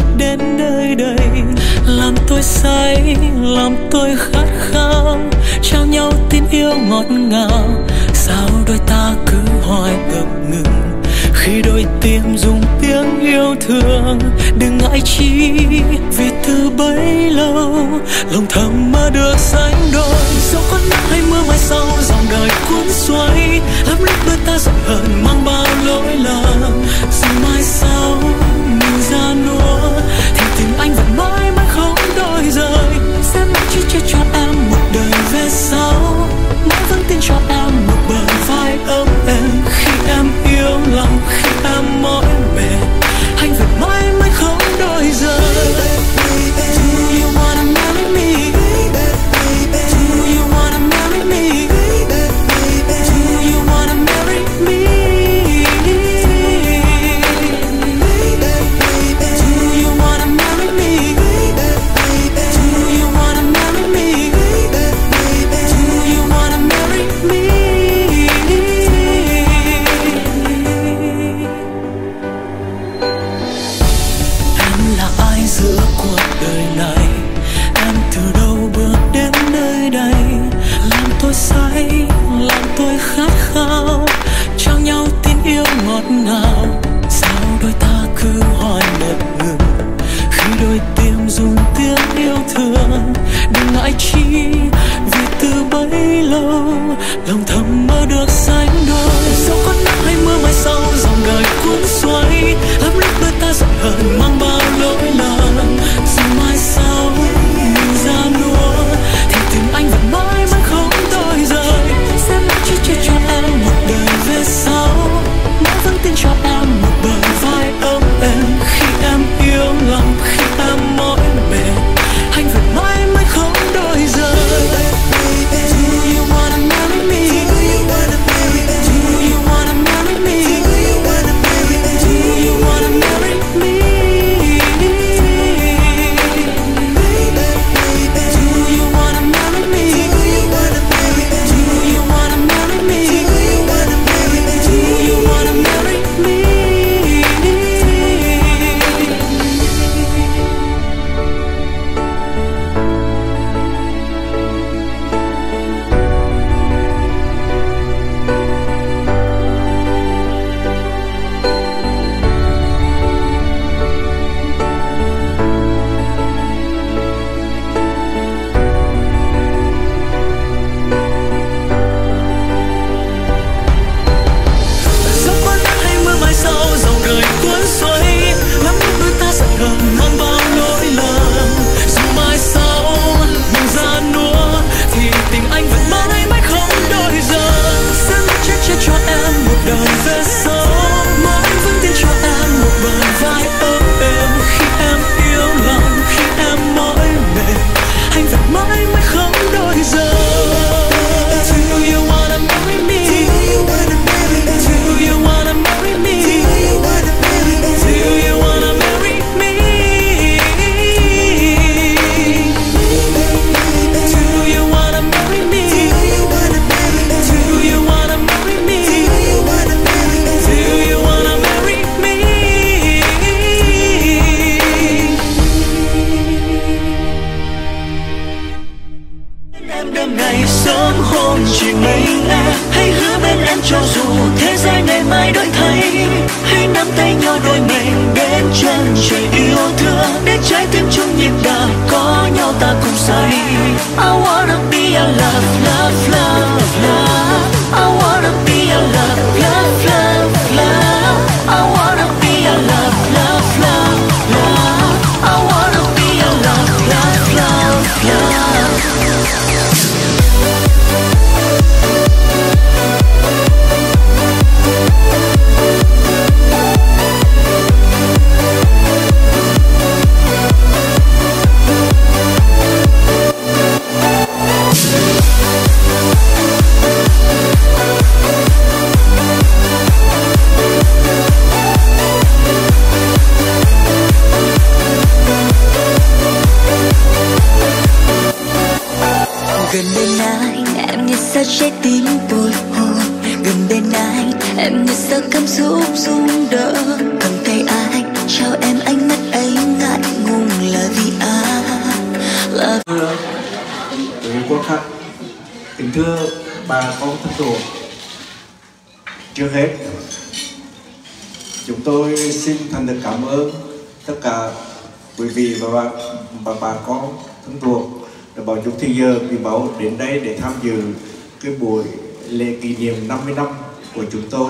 đến nơi đây, làm tôi say, làm tôi khát khao, trao nhau tin yêu ngọt ngào. Sao đôi ta cứ hoài ngập ngừng khi đôi tim dùng tiếng yêu thương? Đừng ngại chi vì từ bấy lâu lòng thầm mơ được sánh đôi. Dẫu có nắng hay mưa mai sau dòng đời cuốn xoay, lắm lúc đôi ta giận hờn mang bao lỗi lầm. Dù mai sau mình ra nua thì tình anh vẫn mãi mãi không đổi rời. Sẽ mãi chỉ chia cho em một đời về sau, mãi vẫn tin cho em một bờ vai ấm êm. Khi em yêu lòng, khi em mỏi mệt, anh vẫn mãi mãi không đổi rời. Do you wanna marry me? Do you wanna marry me? Do you wanna marry me? Do you wanna marry me? Do you wanna marry me? Do you wanna marry me? Em là ai giữa cuộc đời này? Em từ đâu bước đến nơi đây? Làm tôi say, làm tôi khát khao, trao nhau tin yêu ngọt ngào. Sao đôi ta cứ hoài ngập ngừng khi đôi tim dùng tiếng yêu thương? Đừng ngại chi vì từ bấy lâu lòng thầm mơ được sánh đôi. Dẫu có nắng hay mưa mai sau dòng đời cuốn xoay, lắm lúc đôi ta giận hờn mang bao lỗi lầm. Dù mai sau mình ra nua thì tình anh vẫn mãi mãi không đổi rời. Sẽ mãi chỉ chia cho em một đời về sau, mãi vẫn tin cho em một bờ vai ấm êm. Khi em yêu lòng, khi em mỏi mệt, anh vẫn mãi mãi không đổi rời. Do you wanna marry me? Do you wanna marry me? Do you wanna marry me? Do you wanna marry me? Do you wanna marry me? Do you wanna marry me? Dẫu có nắng hay mưa mai sau dòng đời cuốn xoay, lắm lúc đôi ta giận hờn mang bao lỗi lầm. Dù mai sau mình ra nua thì tình anh vẫn mãi mãi không đổi rời. Sẽ mãi che cho em một đời về sau, mãi vẫn tin cho em một bờ vai ấm êm. Khi em yêu lòng, khi em mỏi mệt, anh vẫn mãi mãi không đổi rời. Do you wanna marry me? Do you wanna marry me? Do you wanna marry me? Do you wanna marry me? Do you wanna marry me? Do you wanna marry me? Do you wanna marry me? Em đêm ngày sớm hôm chỉ mình em, hãy hứa bên em cho dù thế giới ngày mai đổi thay. Hãy nắm tay nhau đôi mình đến chân trời yêu thương, để trái tim chung nhịp đập có nhau ta cùng say. I wanna be a love, love, love, love. I wanna be a love, love, love, love. I wanna be a love, love, love, love. I wanna be a love, love, love, love. Gần bên anh em như sao trái tim bồi hồi, gần bên anh em như sao cảm xúc rung động. Cầm tay anh trao em ánh mắt ấy ngại thưa bà con thân thuộc, trước hết chúng tôi xin thành thật cảm ơn tất cả quý vị và bà con thân thuộc đã bỏ chút thời giờ quý báu đến đây để tham dự cái buổi lễ kỷ niệm 50 năm của chúng tôi.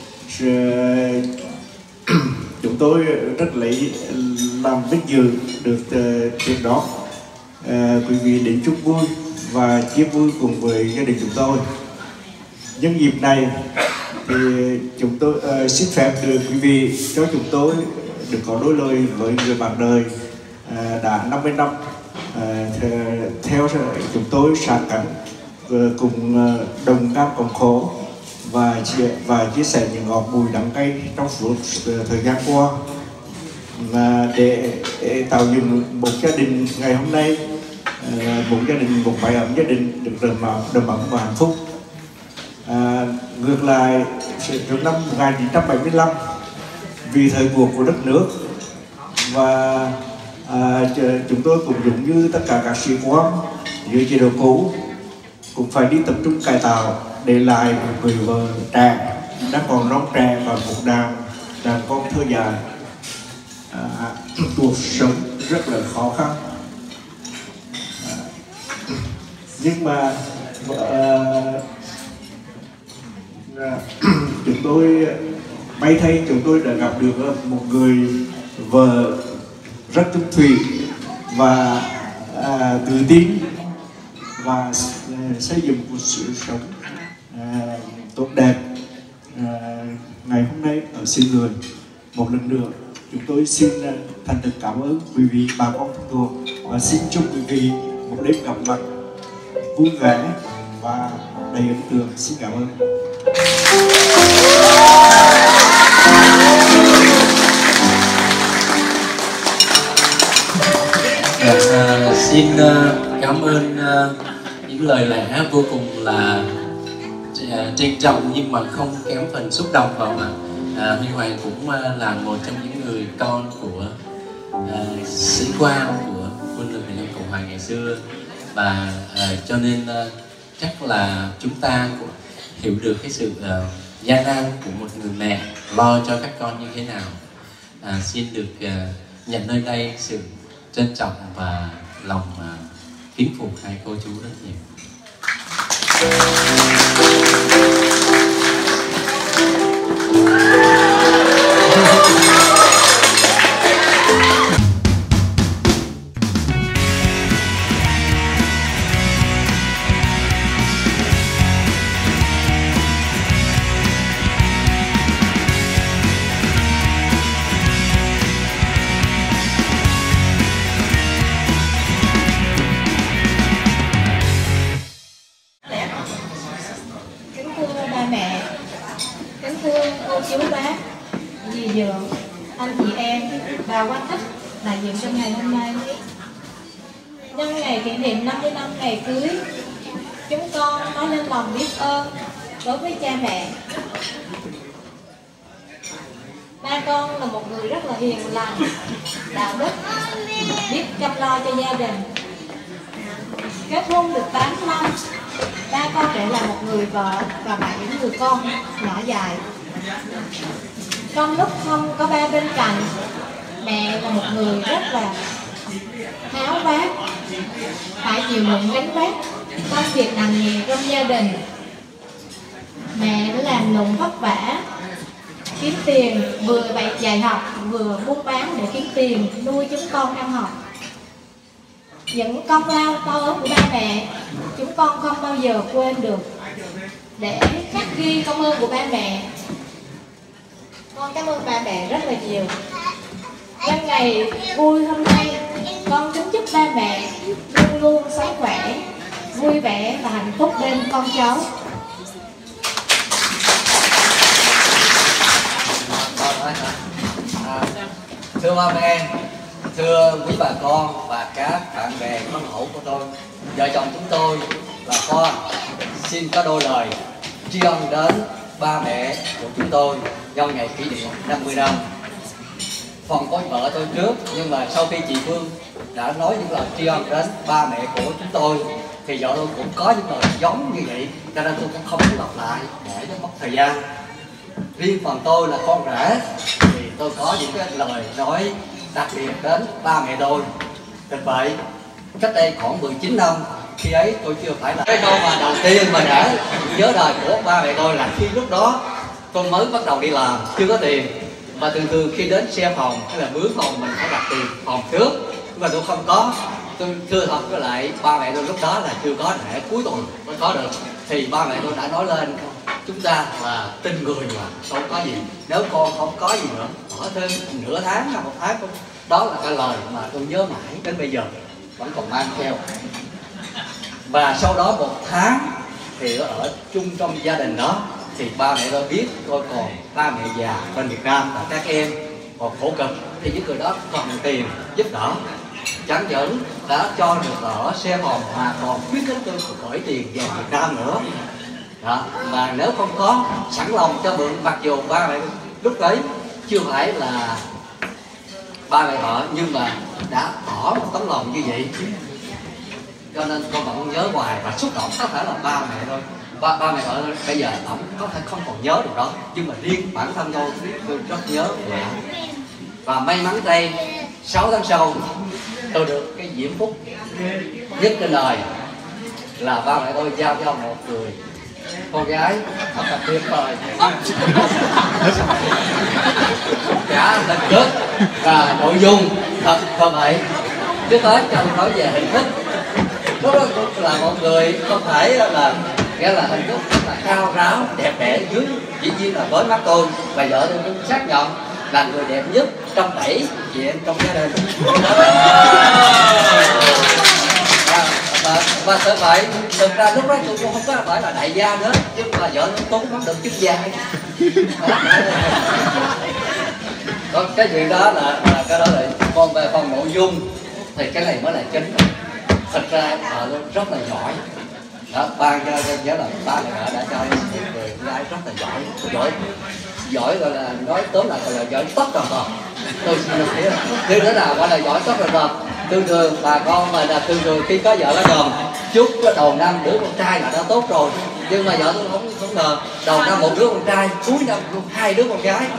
Chúng tôi rất lấy làm vinh dự được tiếp đón quý vị đến chúc vui và chia vui cùng với gia đình chúng tôi. Nhân dịp này thì chúng tôi xin phép được quý vị cho chúng tôi được có đôi lời với người bạn đời đã 50 năm theo chúng tôi sát cánh cùng đồng cam cộng khổ và chia sẻ những ngọt bùi đắng cay trong suốt thời gian qua, để tạo dựng một gia đình ngày hôm nay, một mái ấm gia đình được đầm ấm và hạnh phúc. Ngược lại, trước năm 1975, vì thời cuộc của đất nước và chúng tôi cũng giống như tất cả các sĩ quan dưới chế độ cũ cũng phải đi tập trung cải tạo, để lại một người vợ trẻ đang còn non trẻ và một đàn con thơ dài. Cuộc sống rất là khó khăn, nhưng mà chúng tôi may thay chúng tôi đã gặp được một người vợ rất trung thủy và tự tin và xây dựng một sự sống tốt đẹp ngày hôm nay ở xứ người. Một lần nữa chúng tôi xin thành thực cảm ơn quý vị bà con thân thuộc và xin chúc quý vị một đêm gặp mặt vui vẻ và đầy ấn tượng. Xin cảm ơn. Xin cảm ơn những lời lẽ vô cùng là trân trọng nhưng mà không kém phần xúc động vào mà Huy Hoàng cũng là một trong những người con của sĩ quan của quân lực Việt Nam Cộng hòa ngày xưa, và cho nên chắc là chúng ta cũng hiểu được cái sự gian nan của một người mẹ lo cho các con như thế nào. Xin được nhận nơi đây sự trân trọng và lòng kính phục hai cô chú rất nhiều. Anh chị em và quan khách đại diện trong ngày hôm nay, nhân ngày kỷ niệm 50 năm ngày cưới, chúng con nói lên lòng biết ơn đối với cha mẹ. Ba con là một người rất là hiền lành, đạo đức, biết chăm lo cho gia đình. Kết hôn được 8 năm, ba con trở là một người vợ và 7 người con nhỏ dài. Trong lúc không có ba bên cạnh, mẹ là một người rất là tháo vát, phải chịu đựng gánh vác công việc nặng nề trong gia đình. Mẹ đã làm lụng vất vả kiếm tiền, vừa dạy học vừa buôn bán để kiếm tiền nuôi chúng con ăn học. Những công lao to lớn của ba mẹ chúng con không bao giờ quên được. Để khắc ghi công ơn của ba mẹ, con cảm ơn ba mẹ rất là nhiều. Nhân ngày vui hôm nay, con kính chúc ba mẹ luôn luôn sống khỏe, vui vẻ và hạnh phúc bên con cháu. Thưa ba mẹ, thưa quý bà con và các bạn bè thân hữu của tôi, vợ chồng chúng tôi là con xin có đôi lời tri ân đến ba mẹ của chúng tôi nhân ngày kỷ niệm 50 năm. Phần có vợ tôi trước, nhưng mà sau khi chị Phương đã nói những lời tri ân đến ba mẹ của chúng tôi thì vợ tôi cũng có những lời giống như vậy, cho nên tôi cũng không muốn lặp lại để nó mất thời gian. Riêng phần tôi là con rể thì tôi có những cái lời nói đặc biệt đến ba mẹ tôi. Thật vậy, cách đây khoảng 19 năm, khi ấy tôi chưa phải là cái câu mà đầu tiên mà đã nhớ đời của ba mẹ tôi là khi lúc đó tôi mới bắt đầu đi làm, chưa có tiền. Và thường khi đến xe phòng hay là mướn phòng mình phải đặt tiền phòng trước, nhưng mà tôi không có. Tôi thưa thật với lại ba mẹ tôi lúc đó là chưa có, để cuối tuần mới có được. Thì ba mẹ tôi đã nói lên chúng ta là tin người mà không có gì, nếu con không có gì nữa ở thêm nửa tháng hay 1 tháng cũng. Đó là cái lời mà tôi nhớ mãi đến bây giờ vẫn còn mang theo. Và sau đó 1 tháng thì ở chung trong gia đình đó thì ba mẹ tôi biết tôi còn ba mẹ già bên Việt Nam và các em còn khổ cực, thì những người đó còn tiền giúp đỡ. Chẳng những đã cho được ở xe phòng mà còn khuyến khích tôi gửi tiền về Việt Nam nữa. Đó. Mà nếu không có sẵn lòng cho mượn, mặc dù ba mẹ lúc đấy chưa phải là ba mẹ họ, nhưng mà đã tỏ một tấm lòng như vậy, cho nên con vẫn nhớ hoài và xúc động. Có thể là ba mẹ thôi, ba mẹ họ bây giờ ông có thể không còn nhớ được đó, nhưng mà riêng bản thân tôi rất nhớ mẹ. Và may mắn đây 6 tháng sau tôi được cái diễm phúc nhất trên đời là ba mẹ tôi giao cho một người con gái thật là tuyệt vời, cả hình thức và nội dung thật thơ vậy. Trước hết cần nói về hình thức, đó là một người không phải là nghĩa là hình thức rất là cao ráo đẹp đẽ, dưới dĩ nhiên là với mắt tôi và vợ tôi cũng xác nhận là người đẹp nhất trong 7 chị em trong gia đình. Và sợ vậy, thực ra lúc đó tôi cũng không có phải là đại gia nữa, chứ mà vợ tôi cũng được chức gia. Còn cái chuyện đó là cái đó là còn về phần nội dung thì cái này mới là chính. Thật ra họ rất là giỏi. Đó, ba nhớ là ba mẹ đã cho một người gái rất là giỏi gọi là nói tóm lại gọi là giỏi tất tần tật. Tôi xin được hiểu thế nữa là gọi là giỏi tất tần tật. Thường bà con mà là thường khi có vợ có chồng chúc cái đầu năm đứa con trai là đã tốt rồi, nhưng mà vợ tôi không ngờ đầu năm một đứa con trai, cuối năm 2 đứa con gái.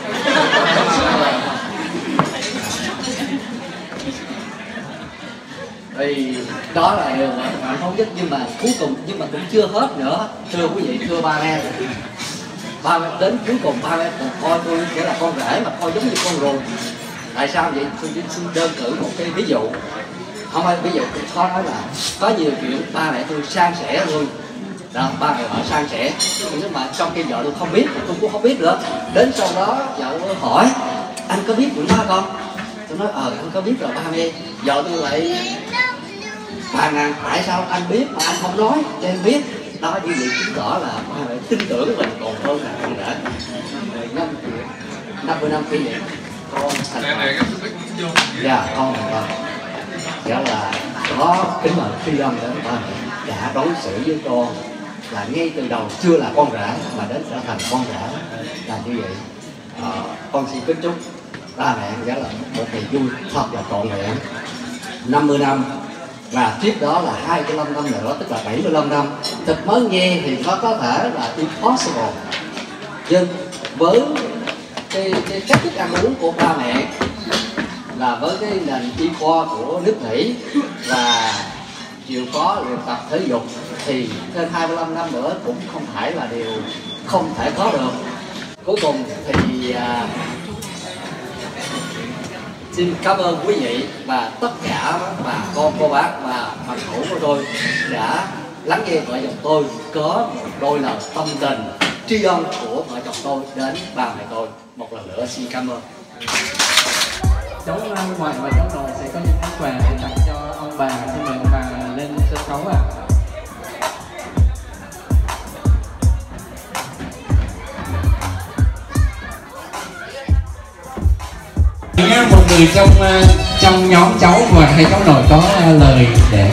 Thì đó là điều mà hạnh phúc nhất, nhưng mà cuối cùng cũng chưa hết nữa. Thưa quý vị, thưa ba mẹ, đến cuối cùng ba mẹ còn coi tôi nghĩa là con rể mà coi giống như con ruồi. Tại sao vậy? Tôi xin đơn cử một cái ví dụ. Không phải ví dụ, tôi khó nói là có nhiều chuyện ba mẹ tôi san sẻ luôn. Đó, ba mẹ họ san sẻ, nhưng mà trong khi vợ tôi không biết, tôi cũng không biết nữa. Đến sau đó vợ tôi hỏi anh có biết chuyện đó không? Tôi nói anh có biết rồi ba mẹ. Vợ tôi lại phàn nàn tại sao anh biết mà anh không nói cho em biết. Đó như vậy chứng tỏ là ba mẹ tin tưởng mình còn hơn là con rể. 50 năm kỷ niệm con thành công. Dạ con thành công. Nghĩa là có kính mời phi âm đến ba mẹ đã đối xử với con là ngay từ đầu chưa là con rể mà đến trở thành con rể là như vậy. Con xin kính chúc ba mẹ nghĩa là một ngày vui thật là trọn vẹn 50 năm. Và tiếp đó là 25 năm nữa, tức là 75 năm. Thật mới nghe thì nó có thể là impossible, nhưng với cái cách thức ăn uống của ba mẹ là với cái nền y khoa của nước Mỹ và chịu có luyện tập thể dục thì thêm 25 năm nữa cũng không phải là điều không thể có được. Cuối cùng thì xin cảm ơn quý vị và tất cả bà con cô bác và phật thủ của tôi đã lắng nghe vợ chồng tôi có một đôi lời tâm tình tri ân của vợ chồng tôi đến ba mẹ tôi. Một lần nữa xin cảm ơn. Cháu ngoài và cháu nội sẽ có những món quà để tặng cho ông bà. Xin mời ông bà lên sân khấu ạ. Một người trong nhóm cháu và hay cháu nội có lời để.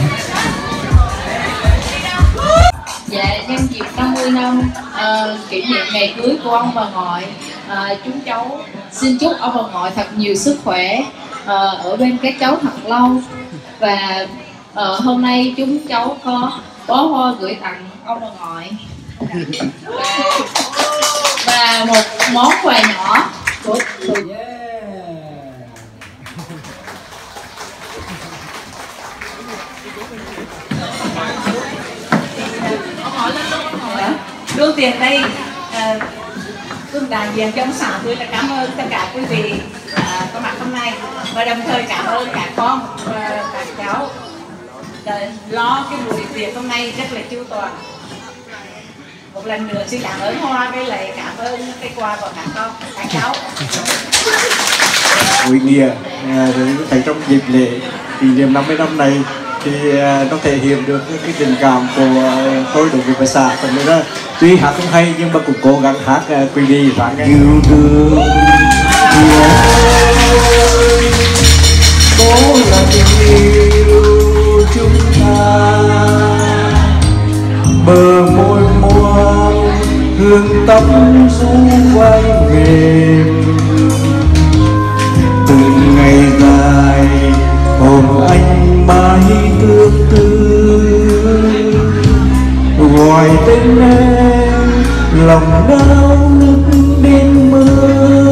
Dạ, nhân dịp 50 năm kỷ niệm ngày cưới của ông bà ngoại, chúng cháu xin chúc ông bà ngoại thật nhiều sức khỏe, ở bên các cháu thật lâu. Và hôm nay chúng cháu có bó hoa gửi tặng ông bà ngoại và một món quà nhỏ của Đưa tiền đây, tôi đại diện cho ông xã tôi là cảm ơn tất cả quý vị có mặt hôm nay, và đồng thời cảm ơn các con và các cháu lo cái buổi tiệc hôm nay rất là chu toàn. Một lần nữa xin cảm ơn Hoa với lại cảm ơn cái quà của các con, các cháu. Ý nghĩa tại trong dịp lễ kỷ niệm 50 năm này thì nó thể hiện được cái tình cảm của tôi đối với bà xã. Phần nữa đó, tuy hát không hay nhưng mà cũng cố gắng hát quý vị và nghe. Yêu thương đó là tình yêu chúng ta, bờ môi muôn hương tóc xung quanh mềm. Từng ngày dài hồn anh mãi ước tư, gọi tên em lòng đau nức đêm mơ.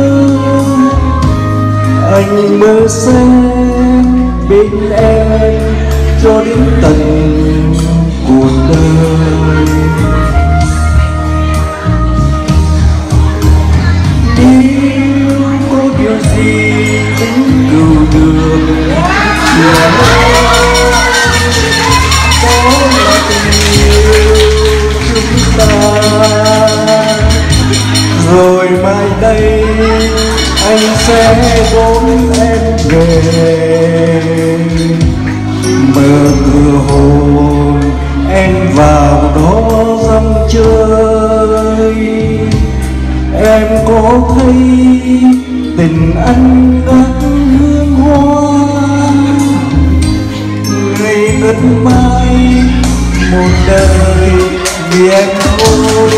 Anh mơ xem bên em cho đến tận cuộc đời. Nếu có điều gì cũng cứu được, đó là tình yêu chúng ta. Rồi mai đây anh sẽ đón em về, mở cửa hồn em vào đó dòng chơi. Em có thấy tình anh ngát hương hoa, ngây ngất mãi một đời vì em thôi.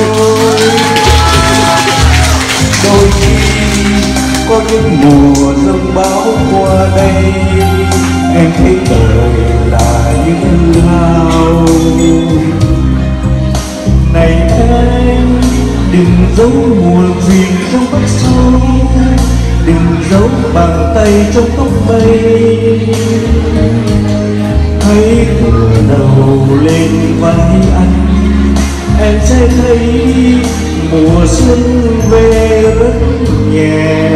Đôi khi có những mùa giông bão qua đây, em thấy đời là những hao. Này em đừng giấu buồn phiền trong mắt sâu, đừng giấu bàn tay trong tóc mây. Hãy ngửa đầu lên vai anh, em sẽ thấy mùa xuân về rất nhẹ.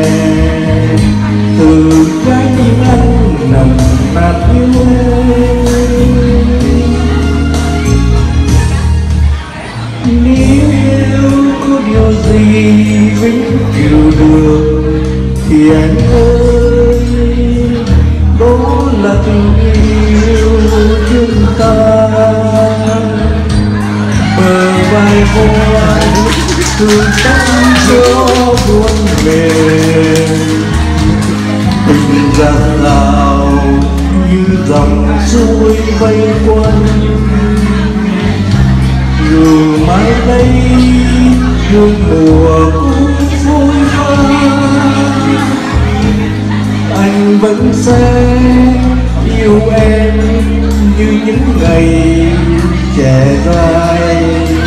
Từ trái tim anh nằm nát yêu em. Nếu có điều gì vĩnh cửu được thì anh ơi, đó là tình yêu chúng ta. Bờ vai hoa thương tóc gió buồn mềm, tình dạt dào như dòng suối vây quanh. Dù mai đây hương mùa cũng phôi pha, anh vẫn sẽ yêu em như những ngày trẻ dài.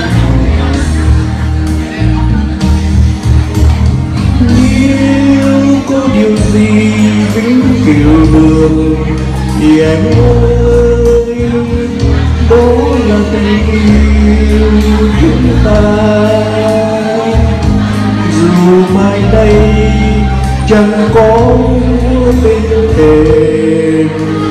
Nếu có điều gì vĩnh cửu được thì em ơi, đó là tình yêu chúng ta. Dù mai đây chẳng có bên thềm,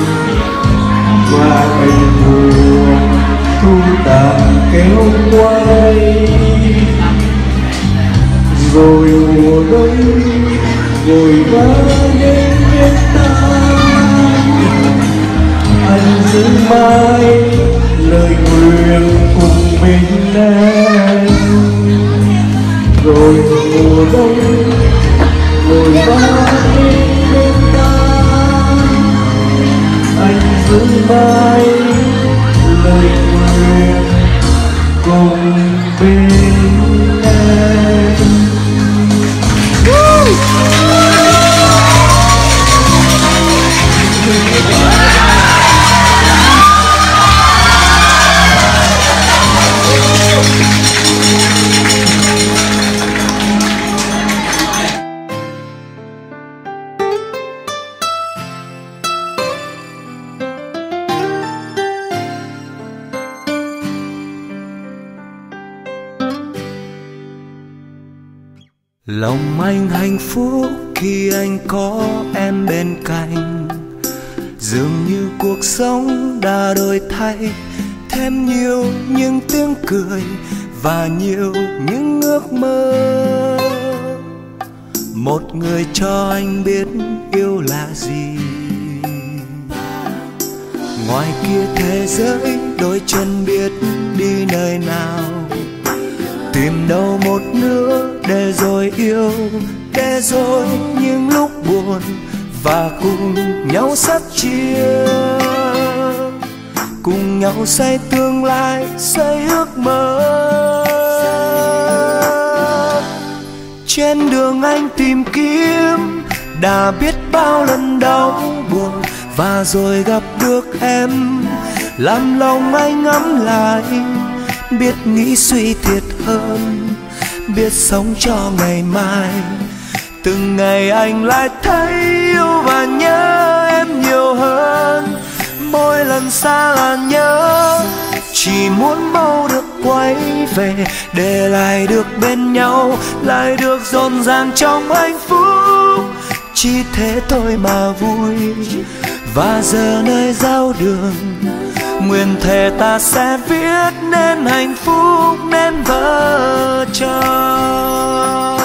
và ngày mùa thu tàn kéo quay, rồi mùa đông vội vã đến bên ta. Anh giữ mãi lời nguyện cùng bên em, rồi mùa đông vội vã đến bên ta. Anh giữ mãi lời nguyện cùng bên em. Lòng anh hạnh phúc khi anh có em bên cạnh, dường như cuộc sống đã đổi thay, thêm nhiều những tiếng cười và nhiều những ước mơ. Một người cho anh biết yêu là gì, ngoài kia thế giới đôi chân biết đi nơi nào, tìm đâu một nửa để rồi yêu, để rồi những lúc buồn và cùng nhau sắt chia, cùng nhau xây tương lai, xây ước mơ. Trên đường anh tìm kiếm đã biết bao lần đau buồn, và rồi gặp được em làm lòng anh ấm lại, biết nghĩ suy thiệt hơn, biết sống cho ngày mai. Từng ngày anh lại thấy yêu và nhớ em nhiều hơn, mỗi lần xa là nhớ, chỉ muốn mau được quay về, để lại được bên nhau, lại được rộn ràng trong hạnh phúc. Chỉ thế thôi mà vui, và giờ nơi giao đường nguyện thề ta sẽ viết nên hạnh phúc, nên vợ chồng.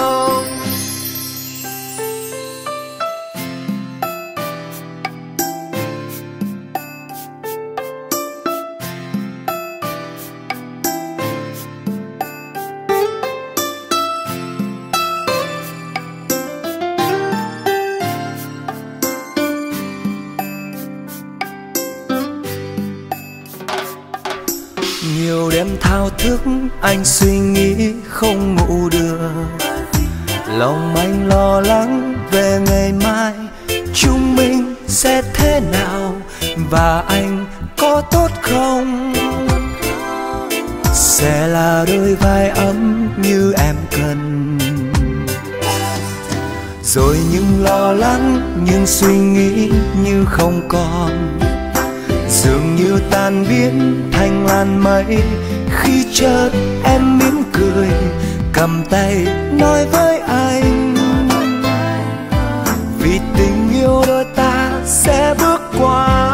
Nhiều đêm thao thức anh suy nghĩ không ngủ được, lòng anh lo lắng về ngày mai chúng mình sẽ thế nào, và anh có tốt không, sẽ là đôi vai ấm như em cần. Rồi những lo lắng, những suy nghĩ như không còn, dường như tan biến thành làn mây, khi chợt em mỉm cười cầm tay nói với anh, vì tình yêu đôi ta sẽ bước qua.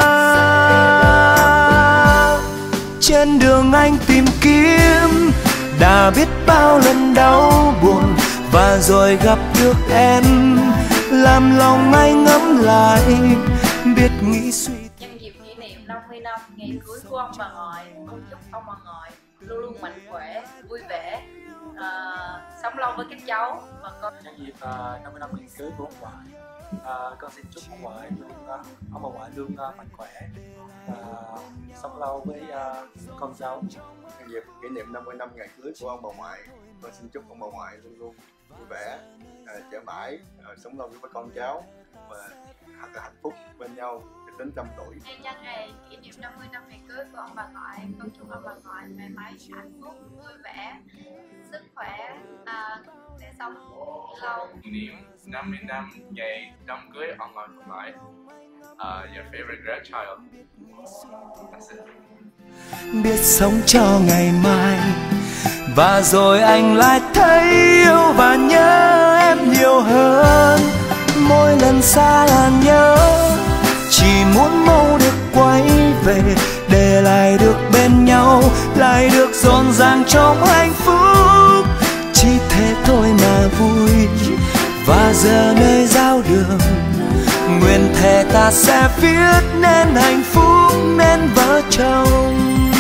Trên đường anh tìm kiếm đã biết bao lần đau buồn, và rồi gặp được em làm lòng anh ấm lại, biết nghĩ suy. Nhân dịp kỷ niệm 50 năm ngày cưới của ông bà ngoại, con chúc ông bà ngoại luôn luôn mạnh khỏe, vui vẻ, sống lâu với các cháu. Và con nhân dịp 50 năm ngày cưới của ông ngoại, con xin chúc ông bà ngoại luôn mạnh khỏe và sống lâu với con cháu. Nhân dịp kỷ niệm 50 năm ngày cưới của ông bà ngoại, con xin chúc ông bà ngoại luôn luôn vui vẻ, trẻ mãi, sống lâu với con cháu và thật là hạnh phúc bên nhau đến 100 tuổi. Nhân ngày kỷ niệm 50 năm ngày cưới của ông bà ngoại, con chúc ông bà ngoại mãi mãi hạnh phúc, vui vẻ, sức khỏe, để sống lâu. Kỷ niệm 50 năm ngày đám cưới ông bà ngoại. Your favorite grandchild. That's it. Biết sống cho ngày mai, và rồi anh lại thấy yêu và nhớ em nhiều hơn, mỗi lần xa là nhớ, chỉ muốn mau được quay về, để lại được bên nhau, lại được rộn ràng trong hạnh phúc. Chỉ thế thôi mà vui, và giờ nơi giao đường nguyện thề ta sẽ viết nên hạnh phúc, nên vợ chồng.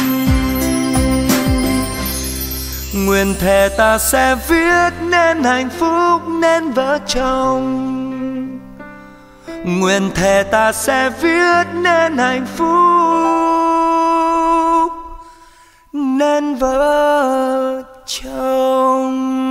Nguyện thề ta sẽ viết nên hạnh phúc, nên vợ chồng. Nguyện thề ta sẽ viết nên hạnh phúc, nên vợ chồng.